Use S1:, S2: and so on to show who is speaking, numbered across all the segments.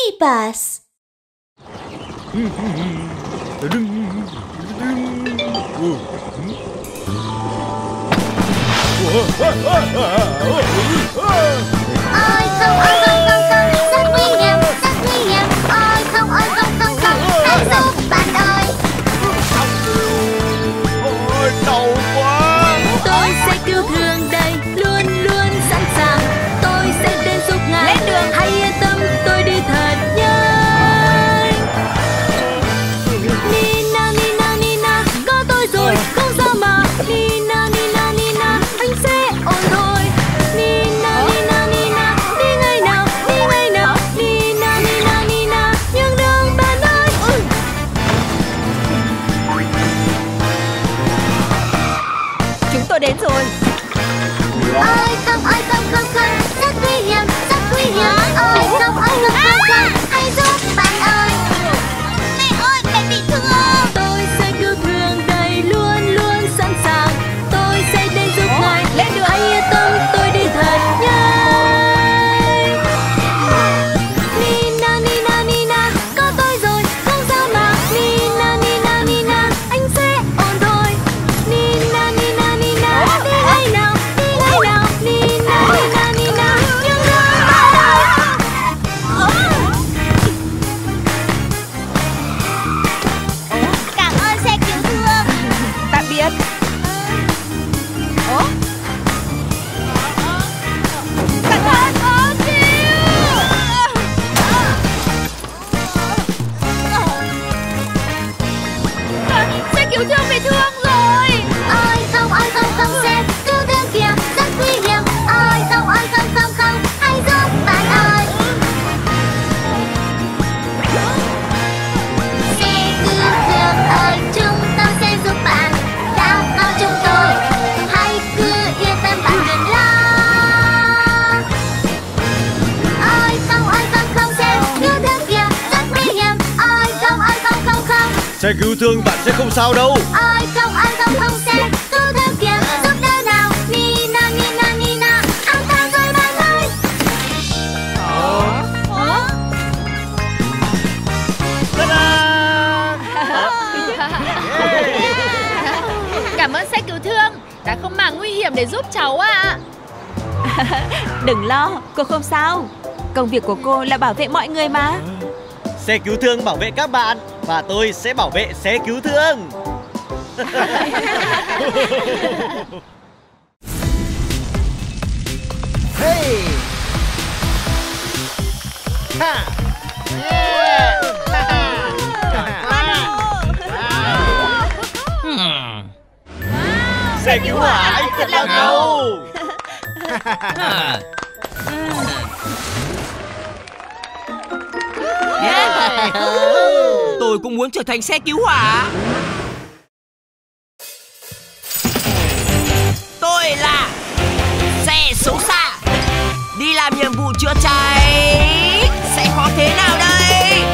S1: minibus.
S2: Ôi không, ôi không, không, không, rất nguy hiểm, rất nguy hiểm. Ôi không, không, hãy giúp bạn ơi.
S3: Ôi, đau quá.
S1: Tôi sẽ cứu thương đây, luôn luôn sẵn sàng. Tôi sẽ đến giúp ngài. Lên đường. Hãy yên tâm, tôi đi thật nhanh. Nina, Nina, Nina, có tôi rồi, không sao mà. Nina, Nina, Nina, anh sẽ ổn thôi. Nina, Nina, Nina, đi ngay nào, đi ngay nào. Nina, Nina, Nina, nhường đường bạn ơi.
S4: Chúng tôi đến rồi.
S2: Ôi không, rất nguy hiểm, rất nguy hiểm. Ôi không, hãy giúp bạn ơi. Mẹ ơi, mẹ bị thương.
S1: Tôi sẽ cứu thương đây, luôn luôn sẵn sàng. Tôi sẽ đến giúp ngài.
S4: Lên đường.
S1: Hãy yên tâm, tôi đi thật nhanh. Nina, Nina, Nina, có tôi rồi, không sao mà. Nina, Nina, Nina, anh sẽ ổn thôi. Nina, Nina, Nina, đi ngay nào, đi ngay nào. Nina, Nina, Nina, nhường đường bạn ơi.
S2: Cảm ơn xe cứu thương.
S4: Tạm biệt. Ủa? Cẩn thận.
S1: Xe cứu thương bị thương rồi.
S2: Ôi không, xe cứu thương kìa, rất nguy hiểm. Ôi không, hãy giúp bạn ơi. Xe cứu thương ơi, chúng tôi sẽ giúp bạn. Đã có chúng tôi, hãy cứ yên tâm bạn đừng lo. Ôi không, xe cứu thương kìa, rất nguy hiểm. Ôi không.
S3: Xe cứu thương bạn sẽ không sao đâu.
S2: Ôi không, xe cứu thương kìa, giúp đỡ nào. Nina, Nina, Nina, an toàn rồi bạn ơi.
S1: Cảm ơn xe cứu thương đã không màng nguy hiểm để giúp cháu ạ.
S4: Đừng lo, cô không sao. Công việc của cô là bảo vệ mọi người mà.
S3: Xe cứu thương bảo vệ các bạn và tôi sẽ bảo vệ xe cứu thương. Hey! Ha! Xe cứu hỏa anh thật là ngầu.
S5: Tôi cũng muốn trở thành xe cứu hỏa. Tôi là xe xấu xa, đi làm nhiệm vụ chữa cháy. Sẽ khó thế nào đây?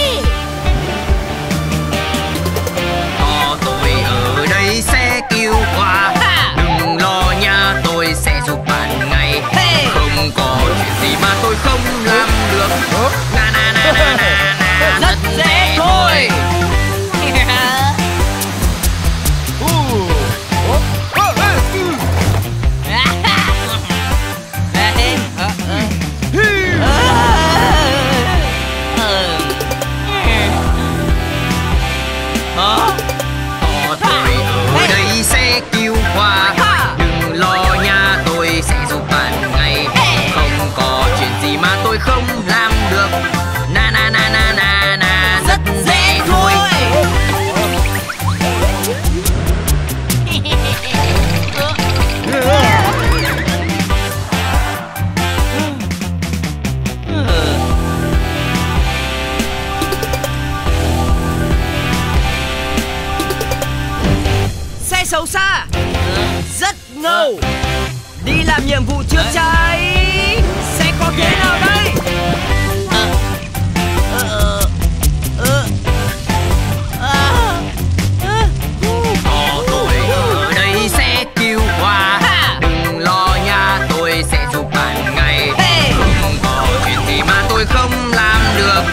S5: Có tôi ở đây sẽ cứu hỏa. Đừng lo nha, tôi sẽ giúp bạn ngay. Không có chuyện gì mà tôi không làm được. Na na na na na na, rất dễ thôi. Có tôi ở đây sẽ cứu hỏa. Đừng lo nha, tôi sẽ giúp bạn ngay. Không có chuyện gì mà tôi không làm được. Na na na na na na, rất dễ thôi. Xe xấu xa, rất ngầu, đi làm nhiệm vụ chữa cháy. Sẽ có thế nào đây? Có tôi ở đây sẽ cứu hỏa. Đừng lo nha, tôi sẽ giúp bạn ngay. Không có chuyện gì mà tôi không làm được.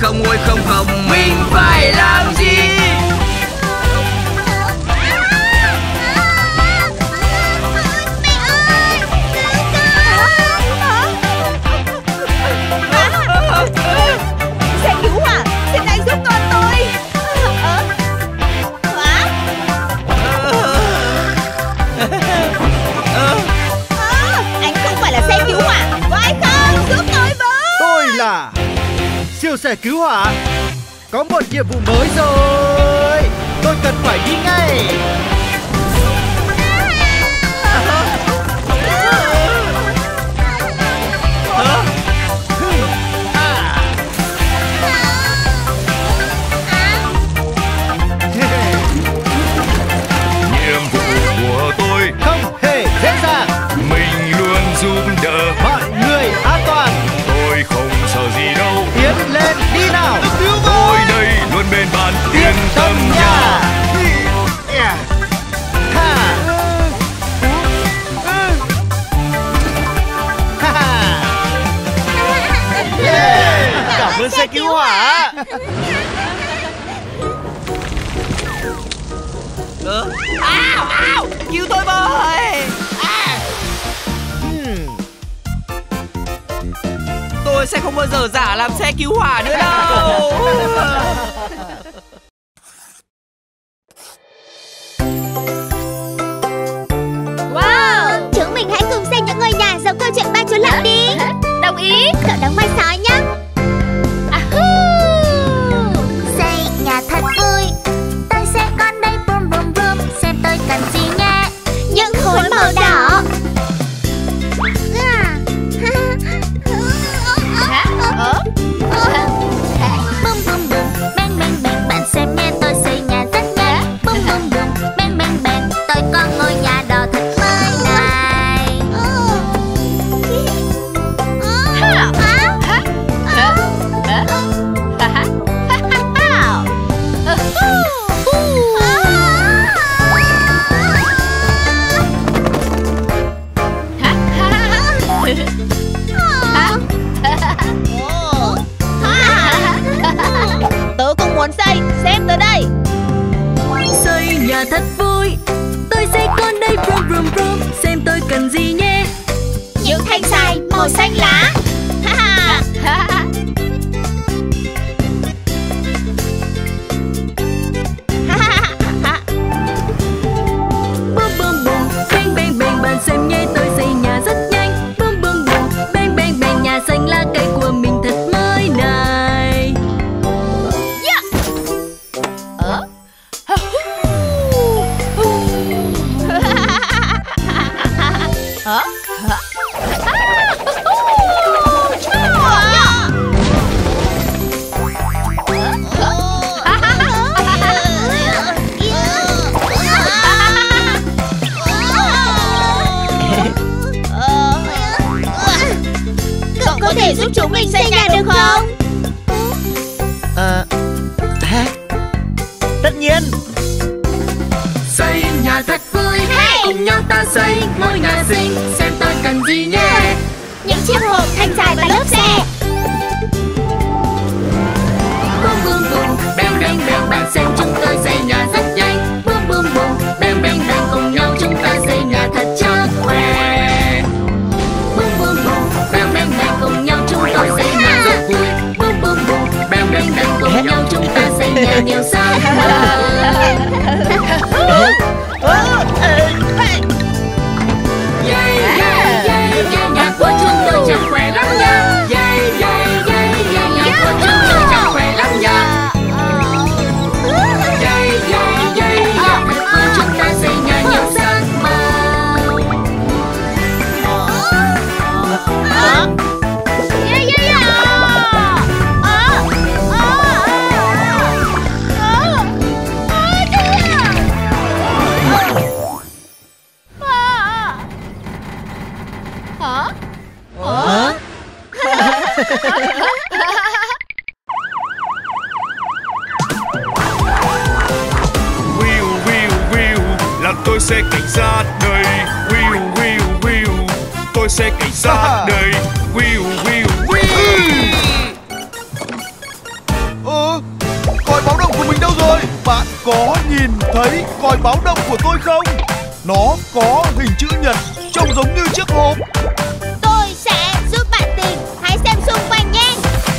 S5: không, ôi không không, mình phải làm gì?
S4: Xe cứu hỏa, xin anh giúp con tôi. Anh không phải là xe cứu hỏa, có ai không? Giúp tôi với.
S6: Tôi là siêu xe cứu hỏa. Có một nhiệm vụ mới rồi. Tôi cần phải đi ngay.
S7: Nhiệm vụ của tôi
S6: Không hề dễ dàng.
S7: mình luôn giúp đỡ
S6: Mọi người an toàn.
S7: tôi, không sợ gì đâu.
S6: Tiến lên đi nào.
S7: Tôi đây luôn bên bạn, yên tâm nha.
S6: Ha.
S3: Cảm ơn xe cứu hỏa.
S5: Cứu tôi với. Tôi sẽ không bao giờ giả làm xe cứu hỏa nữa đâu.
S2: Wow, chúng mình hãy cùng xem những ngôi nhà giống câu chuyện ba chú lợn đi.
S1: Đồng ý.
S2: Cậu đóng vai sói nhé. Xây nhà thật vui. Tôi sẽ con đây boom boom boom. Xem tôi cần gì nhé. Những khối màu đỏ. Boom boom boom, bang bang bang. Bạn xem nhé, tôi xây nhà rất nhanh. Boom boom boom, bang bang bang. Tôi có ngôi nhà đỏ thật mới này.
S4: Tớ cũng muốn xây, xem tớ đây.
S1: Xây nhà thật vui. Tôi xây con đây brum brum brum. Xem tôi cần gì nhé.
S2: Những thanh dài màu xanh lá.
S1: Bum bum bum, bang bang bang. Bạn xem nhé, tôi xây nhà rất nhanh. Bum bum bum, bang bang bang. Nhà xanh lá cây của mình thật mới này.
S2: Cậu có thể giúp chúng mình xây nhà được không?
S3: Tất nhiên.
S5: Xây nhà thật vui, cùng nhau ta xây ngôi nhà xinh. Xem tôi cần gì nhé.
S2: Những chiếc hộp thanh dài và lốp xe.
S5: Boom boom boom, bang bang bang. Bạn xem chúng tôi xây nhà rất nhanh. Boom boom boom, bang bang bang. Cùng nhau chúng ta xây nhà thật chắc khỏe. Boom boom boom, bang bang bang. Cùng nhau chúng tôi xây nhà rất vui. Boom boom boom, bang bang bang. Cùng nhau chúng ta xây nhà nhiều giấc mơ. Yeah, yeah, yeah, yeah. Nhà của chúng tôi chẳng khỏe lắm nha. Yeah, yeah, yeah, yeah. Nhà của chúng tôi chẳng khỏe lắm nha. Yeah, yeah, yeah, yeah. Thật vui chúng ta xây nhà nhiều giấc mơ.
S7: Will, will, will là tôi sẽ cảnh sát đây. Will, will, will tôi sẽ cảnh sát đây. Will, will, will.
S6: nhìn thấy còi báo động của tôi không? Nó có hình chữ nhật trông giống như chiếc hộp.
S2: Tôi sẽ giúp bạn tìm. Hãy xem xung quanh nhé.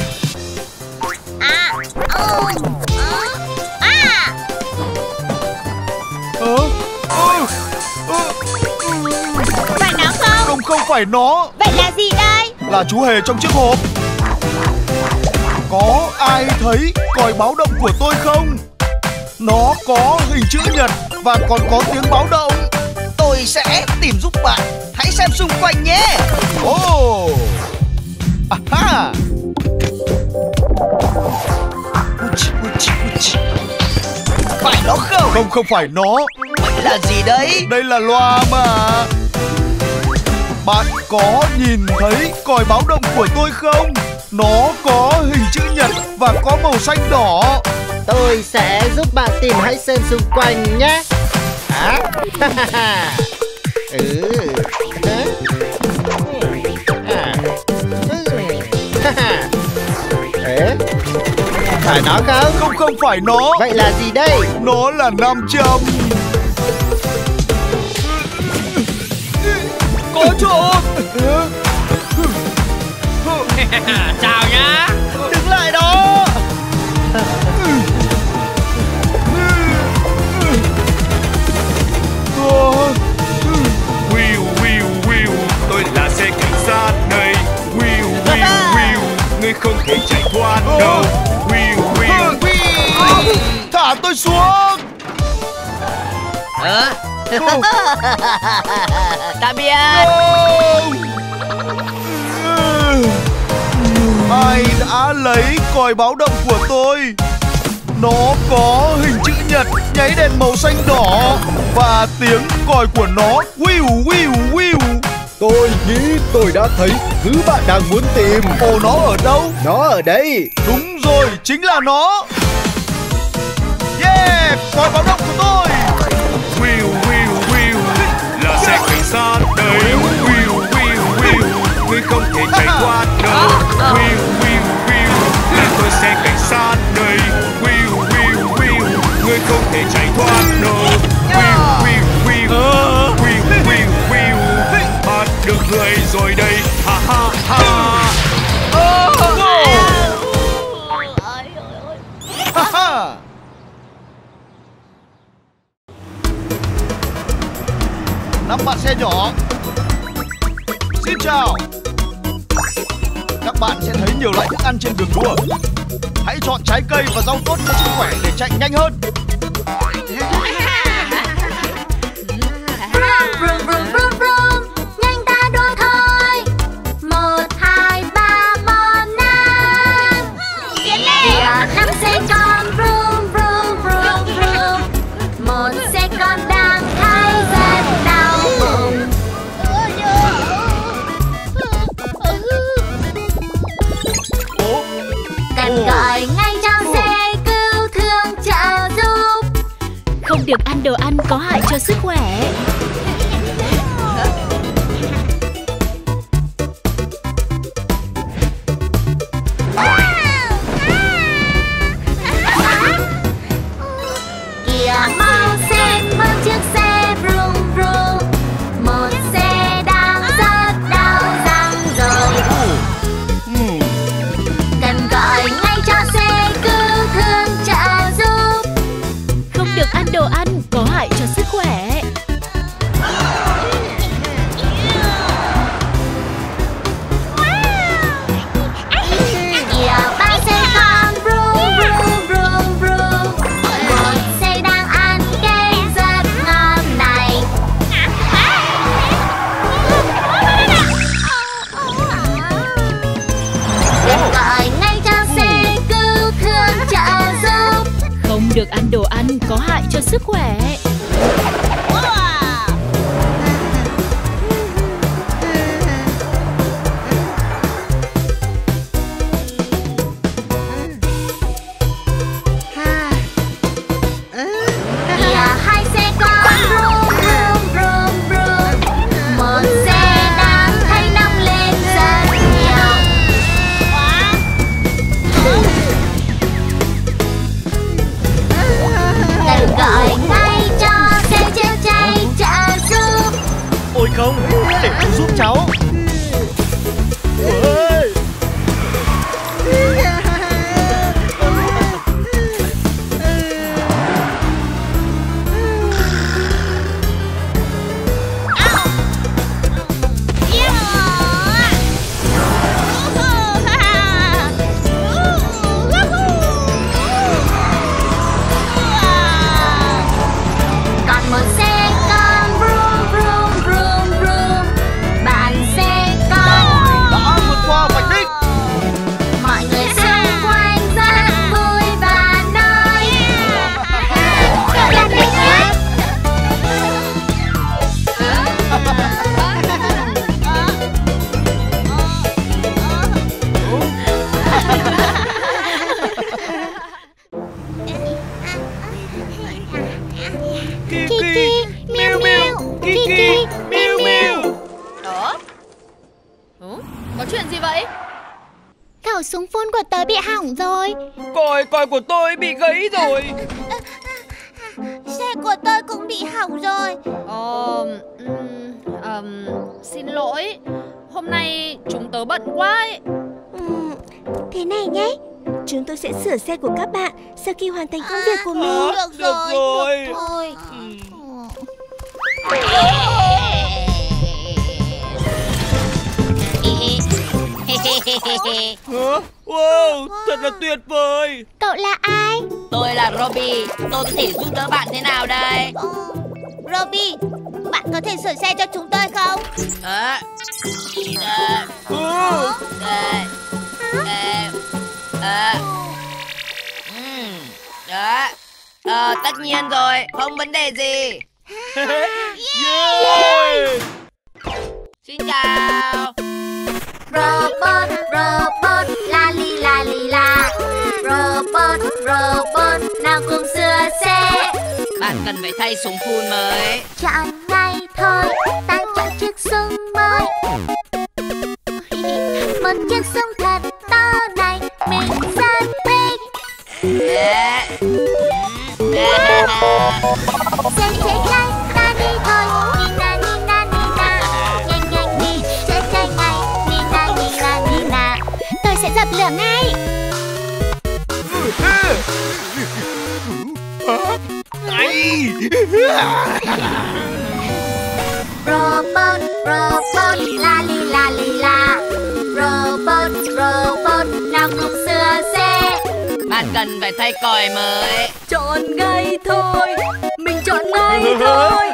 S2: Phải nó không?
S6: Không phải nó.
S2: Vậy là gì đây?
S6: Là chú hề trong chiếc hộp. Có ai thấy còi báo động của tôi không? Nó có hình chữ nhật và còn có tiếng báo động.
S3: Tôi sẽ tìm giúp bạn. Hãy xem xung quanh nhé.
S6: Ồ, aha.
S3: Phải nó không?
S6: Không phải nó.
S3: Vậy là gì đấy?
S6: Đây là loa mà. Bạn có nhìn thấy còi báo động của tôi không? Nó có hình chữ nhật và có màu xanh đỏ.
S8: Tôi sẽ giúp bạn tìm, hãy xem xung quanh nhé. Phải nó không?
S6: Không phải nó.
S8: Vậy là gì đây?
S6: Nó là nam châm.
S3: Có trộm.
S5: Chào nhá.
S3: Đứng lại đó.
S7: Tôi là xe cảnh sát đây. Ngươi không thể chạy thoát đâu.
S6: Thả tôi xuống.
S4: Tạm biệt.
S6: Ai đã lấy còi báo động của tôi? Nó có hình chữ nhật, nháy đèn màu xanh đỏ và tiếng còi của nó wiu wiu wiu.
S8: Tôi nghĩ tôi đã thấy thứ bạn đang muốn tìm.
S6: Ồ, nó ở đâu?
S8: Nó ở đây.
S6: Đúng rồi, chính là nó. Yeah, còi báo động của tôi.
S7: Là xe cảnh sát đây. Ngươi không thể chạy thoát đâu. Là tôi xe cảnh sát đây. Ngươi không thể chạy thoát đâu. Bắt được người rồi đây. Ha ha ha.
S6: Năm bạn xe nhỏ. Xin chào. Các bạn sẽ thấy nhiều loại thức ăn trên đường đua. Hãy chọn trái cây và rau tốt cho sức khỏe để chạy nhanh hơn.
S1: Vroom vroom vroom vroom, nhanh ta đua thôi. 1, 2, 3, 4, 5. Kìa 5 xe con vroom vroom vroom vroom. 1 xe con đang thấy rất đau bụng. Cần gọi ngay cho xe cứu thương trợ giúp.
S4: Không được ăn đồ ăn có hại cho sức khỏe.
S1: Kìa mau xem một chiếc xe vroom vroom. Một xe đang rất đau răng rồi. Cần gọi ngay cho xe cứu thương trợ giúp.
S4: Không được ăn đồ ăn có hại cho sức khỏe.
S1: Kìa 3 xe con vroom vroom vroom vroom. Một xe đang ăn cây rất ngon này. Cần gọi ngay cho xe cứu thương trợ giúp.
S4: Không được ăn đồ ăn có hại cho sức khỏe.
S1: Kìa 2 xe con vroom vroom vroom vroom. Một xe đang thấy nóng lên rất nhiều. Cần gọi
S2: nổ súng phun của tớ bị hỏng rồi.
S5: Còi của tôi bị gãy rồi.
S2: Xe của tôi cũng bị hỏng rồi.
S1: Xin lỗi, hôm nay chúng tớ bận quá ấy.
S9: Thế này nhé, chúng tôi sẽ sửa xe của các bạn sau khi hoàn thành công việc của mình.
S2: Được rồi. Thôi.
S3: Wow, thật là tuyệt vời.
S2: Cậu là ai?
S10: Tôi là Robbie, tôi có thể giúp đỡ bạn thế nào đây?
S2: Robbie, bạn có thể sửa xe cho chúng tôi không?
S10: Tất nhiên rồi, không vấn đề gì.
S3: Yeah.
S10: Xin chào.
S2: Robot, la li la. Robot, nào cùng sửa xe.
S10: Bạn cần phải thay súng phun mới.
S2: Chọn ngay thôi, ta chọn chiếc súng mới. Một chiếc súng thật to này, mình rất thích. Xe chạy ngay, ta đi thôi. Nina. Nhanh đi, chạy ngay. Nina. Tôi sẽ dập lửa ngay. Robot, la li la. Robot, nào cùng sửa xe.
S10: Bạn cần phải thay còi mới.
S1: Chọn ngay thôi, mình chọn ngay thôi.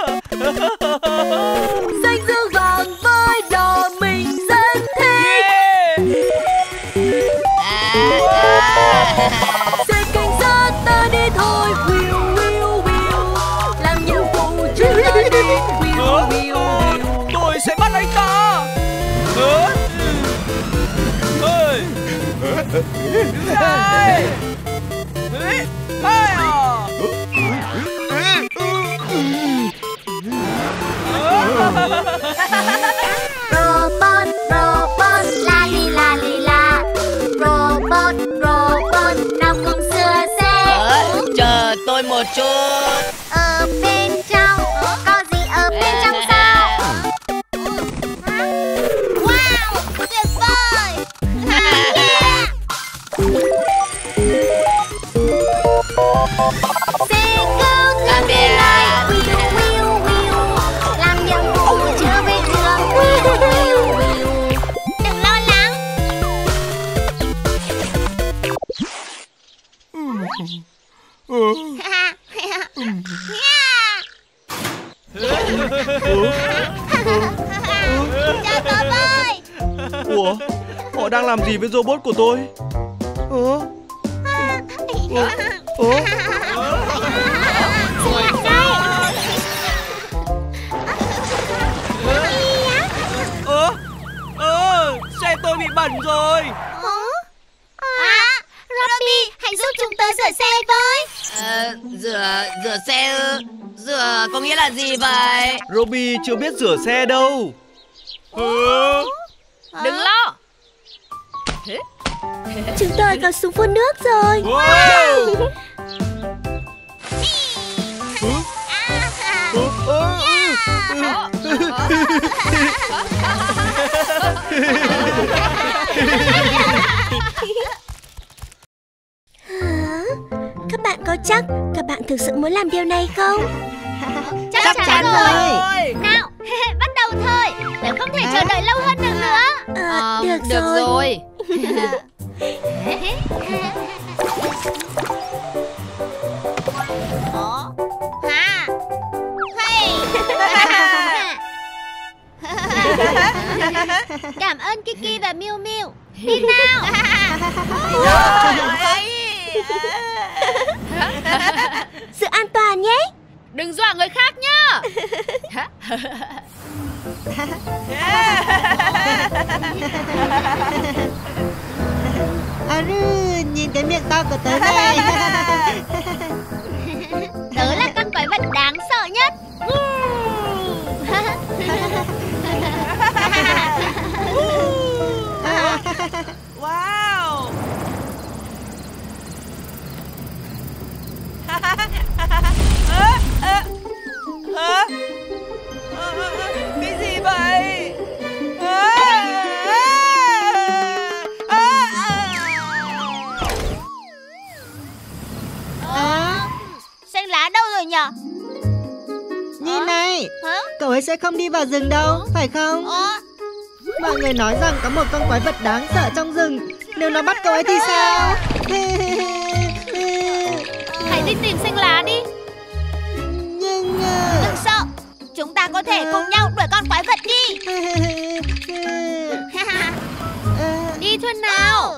S1: Xanh dương vàng với đỏ mình rất thích. Xe cảnh sát ta đi thôi. Làm nhiệm vụ chúng ta đi.
S3: Tôi sẽ bắt anh ta.
S2: Robot, la li la. Robot, nào cùng sửa xe.
S10: Chờ tôi một chút.
S2: Ở bên trong, có gì ở bên trong sao? Wow, tuyệt vời. Xe cứu thương đến đây. Làm nhiệm vụ chưa về trường. Đừng lo lắng. Chào cậu ơi.
S3: Ủa, họ đang làm gì với robot của tôi? Xe tôi bị bẩn rồi.
S2: Robbie, hãy giúp chúng tớ sửa xe với.
S10: Rửa xe ư? Rửa có nghĩa là gì vậy?
S3: Robbie chưa biết rửa xe đâu.
S1: Đừng lo.
S9: Chúng tôi có súng phun nước rồi.
S3: Wow.
S9: Các bạn có chắc các bạn thực sự muốn làm điều này không?
S2: Chắc chắn rồi. Nào, bắt đầu thôi. Tớ không thể chờ đợi lâu hơn được nữa.
S9: Được rồi.
S2: Cảm ơn Kiki và Miu Miu. Đi nào.
S9: Sự an toàn nhé.
S1: Đừng dọa người khác nhá.
S11: Nhìn cái miệng to của tớ này.
S2: Tớ là con quái vật đáng sợ nhất.
S4: Wow. Cái gì vậy?
S2: Xanh lá đâu rồi nhở?
S11: Nhìn này,
S2: Hả?
S11: cậu ấy sẽ không đi vào rừng đâu, phải không? Mọi người nói rằng có một con quái vật đáng sợ trong rừng. Nếu nó bắt cậu ấy thì sao?
S2: Hãy đi tìm xanh lá đi.
S11: Nhưng
S2: đừng sợ, chúng ta có thể cùng nhau đuổi con quái vật đi. Đi thôi nào.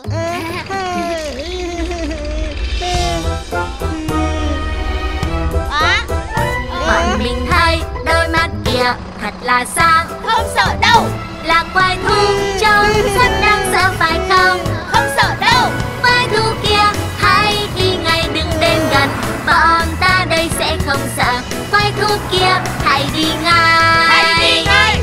S1: Bọn mình thấy đôi mắt kia thật là sáng.
S2: Không sợ đâu.
S1: Là quái thú trông rất đáng sợ phải không?
S2: Không sợ đâu.
S1: Quái thú kia hãy đi ngay đừng đến gần. Bọn ta đây sẽ không sợ. Quái thú kia hãy đi ngay.
S2: Hãy đi ngay.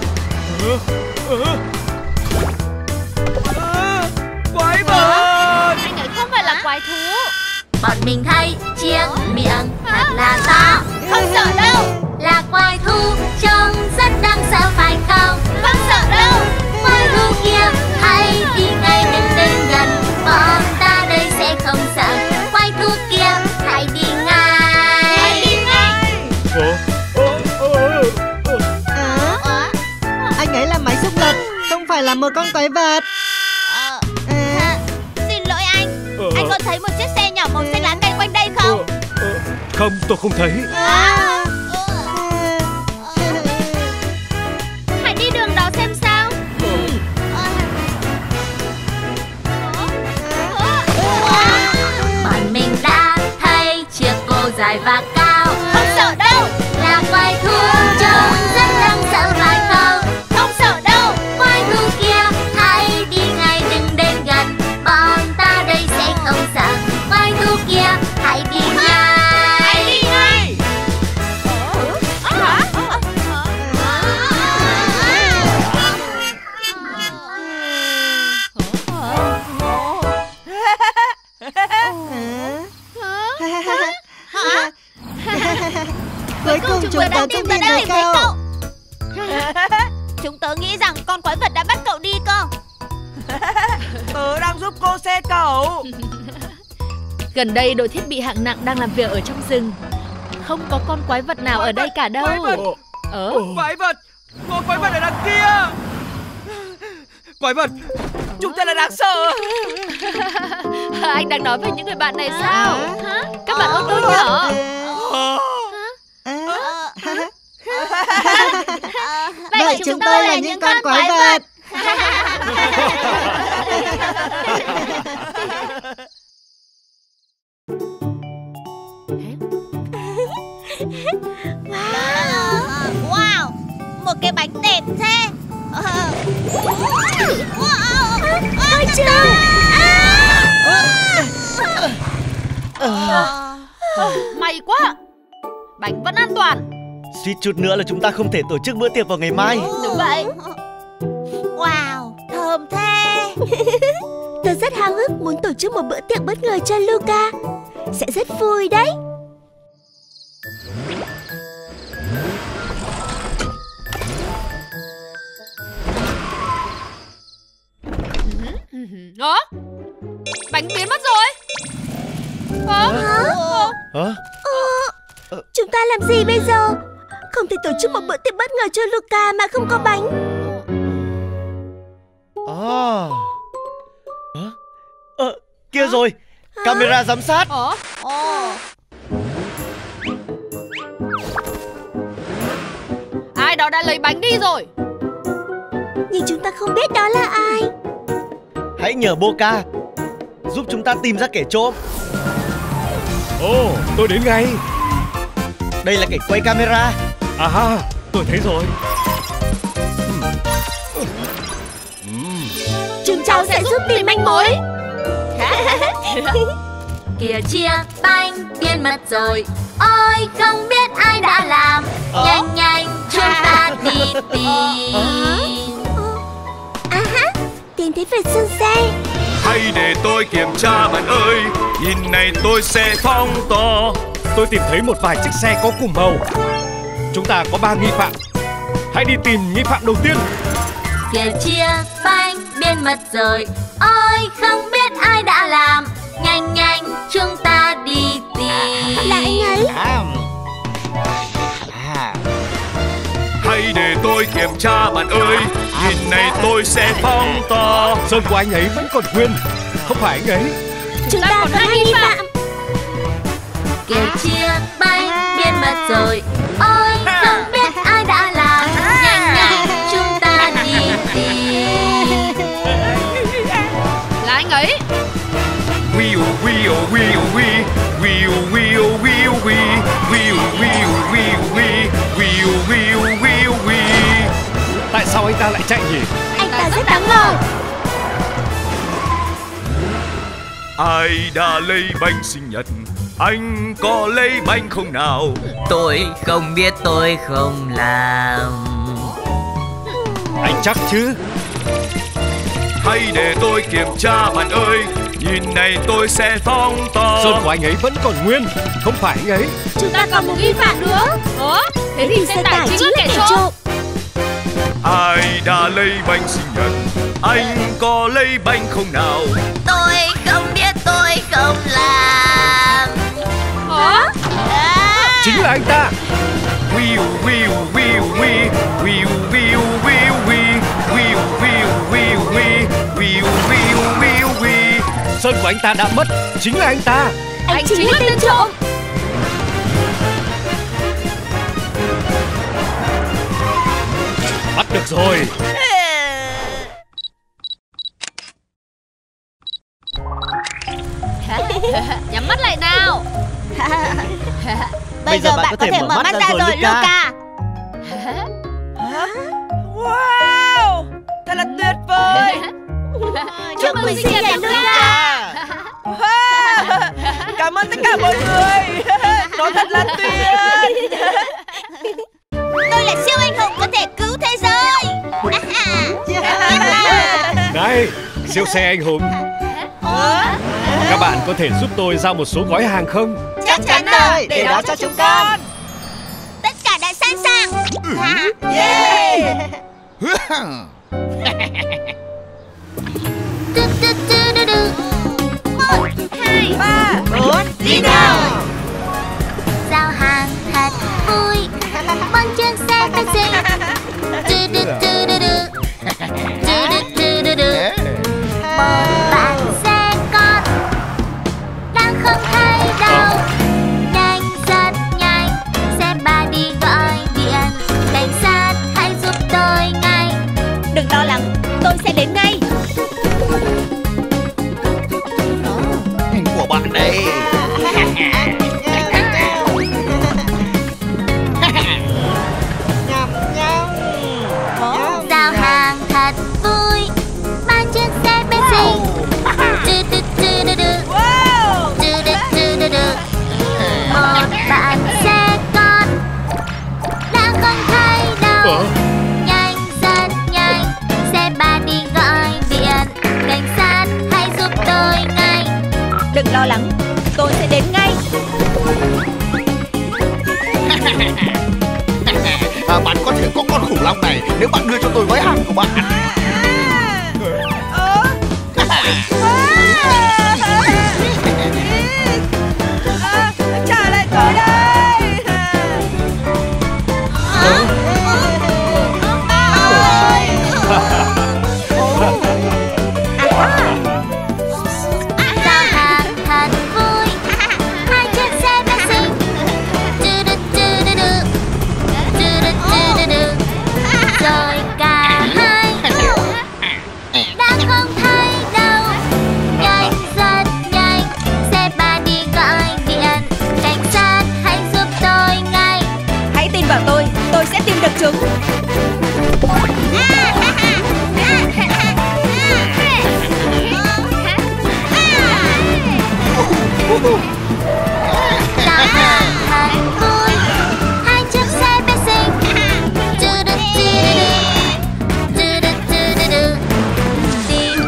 S3: Quái vật.
S2: Anh ấy không phải là quái thú.
S1: Bọn mình thấy chiếc miệng thật là to.
S2: Không sợ đâu.
S1: Là quái thú trông rất đáng sợ phải không?
S2: Không sợ đâu.
S1: Quái thú kia hãy đi ngay đừng đến gần. Bọn ta đây sẽ không sợ. Quái thú kia hãy đi ngay.
S2: Hãy đi ngay.
S11: anh ấy là máy xúc lật, không phải là một con quái vật.
S2: Xin lỗi anh. Anh có thấy một chiếc xe nhỏ màu xanh lá cây quanh đây không?
S7: Không, tôi không thấy.
S2: Hãy đi đường đó xem sao.
S1: Bọn mình đã thấy chiếc cô dài và cao.
S2: Không sợ đâu.
S1: Là quái thú trông rất đáng sợ phải không?
S2: Không sợ đâu.
S1: Quái thú kia hãy đi ngay đừng đến gần. Bọn ta đây sẽ không sợ. Quái thú kia hãy đi ngay.
S2: Hãy đi ngay.
S11: Cuối cùng chúng ta cũng tìm thấy cậu.
S2: Chúng tớ nghĩ rằng con quái vật đã bắt cậu đi cơ.
S4: Tớ đang giúp cô xe cậu.
S12: Gần đây đội thiết bị hạng nặng đang làm việc ở trong rừng. Không có con quái vật nào ở đây cả đâu.
S3: Quái vật. Có quái vật ở đằng kia. Quái vật. Chúng ta là đáng sợ.
S12: Anh đang nói về những người bạn này sao? Các bạn ô tô nhỏ.
S11: Vậy chúng tôi là những con quái vật.
S2: Wow, một cái bánh đẹp thế.
S9: Ôi trời.
S12: May quá. Bánh vẫn an toàn.
S3: Suýt chút nữa là chúng ta không thể tổ chức bữa tiệc vào ngày mai.
S2: Đúng vậy. Wow, thơm thế.
S9: Tôi rất háo hức muốn tổ chức một bữa tiệc bất ngờ cho Luca. Sẽ rất vui đấy.
S12: Bánh biến mất rồi.
S9: Chúng ta làm gì bây giờ? Không thể tổ chức một bữa tiệc bất ngờ cho Luca mà không có bánh.
S3: Kia rồi. Camera giám sát.
S12: Ai đó đã lấy bánh đi rồi.
S9: Nhưng chúng ta không biết đó là ai.
S3: Hãy nhờ Boca giúp chúng ta tìm ra kẻ trộm.
S7: Tôi đến ngay.
S3: Đây là cảnh quay camera.
S7: Tôi thấy rồi.
S9: Chúng cháu sẽ giúp tìm manh mối.
S1: Kìa chia bánh biến mất rồi. Ôi không biết ai đã làm. Nhanh nhanh chúng ta đi tìm.
S9: tìm thấy vệt sơn xe.
S7: Hãy để tôi kiểm tra bạn ơi, nhìn này tôi sẽ phóng to.
S8: Tôi tìm thấy một vài chiếc xe có cùng màu. Chúng ta có 3 nghi phạm. Hãy đi tìm nghi phạm đầu tiên.
S1: Kìa chia bánh biến mất rồi, ôi không biết ai đã làm. Nhanh nhanh chúng ta đi tìm.
S9: Là anh ấy.
S7: Hãy để tôi kiểm tra bạn ơi, nhìn này tôi sẽ phóng to.
S8: Sơn của anh ấy vẫn còn nguyên. Không phải anh ấy.
S9: Chúng ta có 2 nghi phạm.
S1: Kìa chia bánh biến mất rồi, ôi không biết ai đã làm. Nhanh nhanh chúng ta đi tìm.
S12: Là anh ấy.
S7: Wheel wheel wheel wheel wheel wheel wheel wheel wheel wheel wheel wheel wheel wheel wheel.
S8: Tại sao anh ta lại chạy nhỉ?
S9: Anh ta rất đáng ngờ.
S7: Ai đã lấy bánh sinh nhật? Anh có lấy bánh không nào?
S5: Tôi không biết, tôi không làm.
S8: Anh chắc chứ?
S7: Hãy để tôi kiểm tra bạn ơi, nhìn này tôi sẽ phóng to.
S8: Sơn của anh ấy vẫn còn nguyên. Không phải anh ấy.
S9: Chúng ta còn một nghi phạm nữa.
S12: Ủa? Thế thì xe tải chính là kẻ trộm.
S7: Ai đã lấy bánh sinh nhật? Anh có lấy bánh không nào?
S10: Tôi không biết, tôi không làm.
S12: Hả?
S8: Chính là anh ta.
S7: Wheel wheel wheel wheel wheel wheel wheel wheel wheel wheel wheel wheel wheel wheel wheel.
S8: Sơn của anh ta đã mất. Chính là anh ta.
S12: Anh chính là tên trộm.
S8: Bắt được rồi.
S12: Nhắm mắt lại nào.
S11: Bây giờ bạn có thể mở mắt ra rồi, Luca.
S3: Wow, thật là tuyệt vời.
S9: Chúc mừng sinh nhật Luca.
S3: Wow, cảm ơn tất cả mọi người. Nó thật là tuyệt.
S2: Tôi là siêu anh hùng có thể cứu thế giới.
S8: Này, siêu xe anh hùng. Các bạn có thể giúp tôi giao một số gói hàng không?
S11: Chắc chắn rồi, để đó cho chúng con.
S2: Tất cả đã sẵn sàng.
S3: Yeah.
S2: 1, 2,
S3: 3,
S2: 4, đi nào. Giao hàng thật vui, bằng chiếc xe taxi. Một bạn xe con đang không thấy đâu. Nhanh rất nhanh, xe ba đi gọi điện. Cảnh sát hãy giúp tôi ngay.
S4: Đừng lo lắng, tôi sẽ đến ngay.
S6: Của bạn đây.
S2: Giao hàng thật vui, mang chiếc xe benzin. Một bạn xe con đang không thấy đâu. Nhanh rất nhanh, xe ba đi gọi điện. Cảnh sát hãy giúp tôi ngay.
S4: Đừng lo lắng, tôi sẽ đến ngay.
S6: Bạn có thể có con khủng long này nếu bạn đưa cho tôi gói hàng của bạn.
S3: Trả lại tôi đây.
S2: Giao hàng thật vui, hai chiếc xe taxi. Rồi cả hai đã không thấy đâu. Nhanh rất nhanh, xe ba đi gọi điện. Cảnh sát hãy giúp tôi ngay.
S4: Hãy tin vào tôi sẽ tìm được chúng.
S2: Giao hàng thật vui, hai chiếc xe benzin. Tìm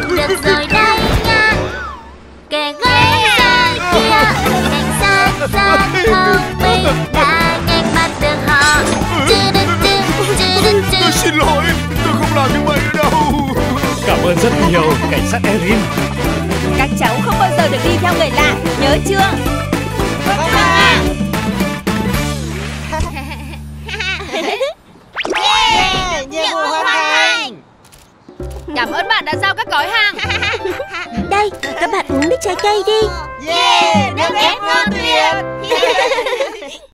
S6: xin lỗi, tôi không làm như vậy nữa đâu.
S8: Cảm ơn rất nhiều, cảnh sát Erin.
S4: Các cháu không bao giờ được đi theo người lạ, nhớ chưa?
S11: Vâng ạ. Nhiệm vụ hoàn thành.
S12: Cảm ơn bạn đã giao các gói hàng.
S9: Đây, các bạn uống nước trái cây đi.
S11: Yeah, nước ép ngon tuyệt.